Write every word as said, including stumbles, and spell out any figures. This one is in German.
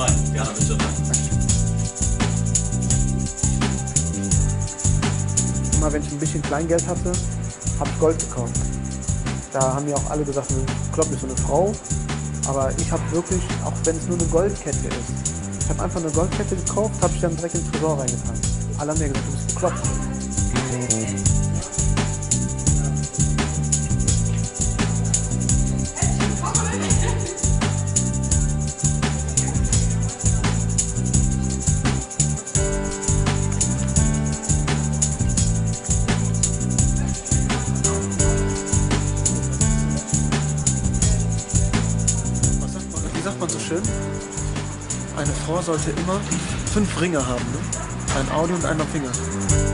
rein. Gerne, bitte. Immer wenn ich ein bisschen Kleingeld hatte, habe ich Gold gekauft. Da haben mir auch alle gesagt, Klopp ist so eine Frau. Aber ich habe wirklich, auch wenn es nur eine Goldkette ist, ich habe einfach eine Goldkette gekauft, habe ich dann direkt ins Tresor reingetan. Alle haben mir gesagt, du bist bekloppt. Wie sagt man so schön? Eine Frau sollte immer fünf Ringe haben, ne? Ein Auge und einen am Finger.